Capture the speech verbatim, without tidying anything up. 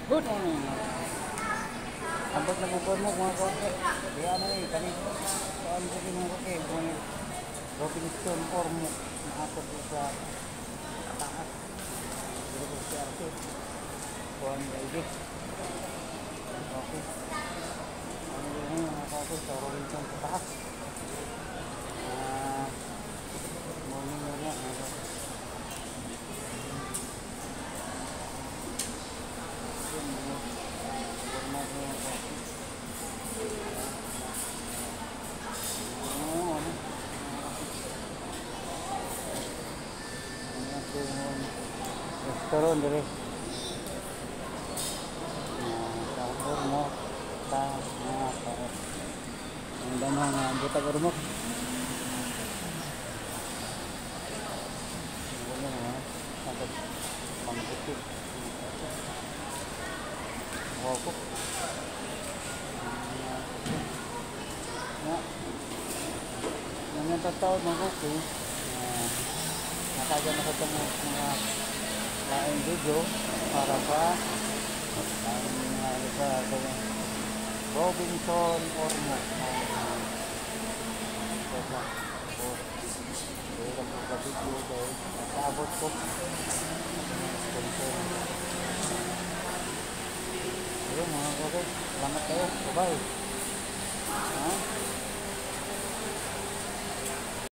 Good morning. Abot na bukod mo mga koke. Di ano eh, kanina. Saan ko mga koke. Kung Robin Stone or mo. Nakapot ko sa taas. Dito ko si Arte. Kuhan ka igi. Okay. Ano yun mga koke sa Robin Stone sa taas. Ah, morning na niya mga koke. Restaurant dari campur mo sa mga ang damang buta urmok ini mah sampai pangkutip wokok ya yang tahu mangkuk nakaja na sa mga kain video para sa kain nga sa Robinson Ormo so sa so dito po sa video guys nakabot ko ayun mga kapatid salamat kayo bye bye.